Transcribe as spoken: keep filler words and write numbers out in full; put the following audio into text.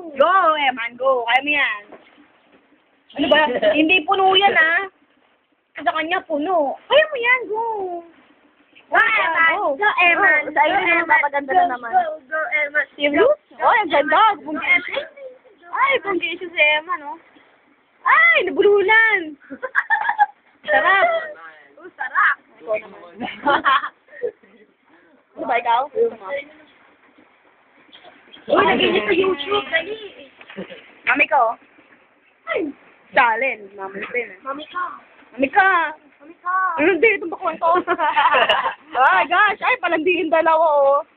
Go, Eman, go. Kaya mo yan. Ano ba? Hindi puno yan, ah. Sa kanya, puno. Kaya mo yan, go. Go, Eman. Go, Eman. Sa iyo naman, papaganda na naman. Go, go, Eman. Serious? Oh, ang ganda. Ay, punggisyo si Eman, no? Ay, nabululan. Sarap. Oh, sarap. Ano ba ikaw? Uy, lagay niya sa YouTube, dali. Mami ko. Ay, challenge. Mami ko yun. Mami ka. Mami ka. Mami ka. Ano, hindi, itong bakuan ko. Oh my gosh, ay, palandiin dalawa, oh.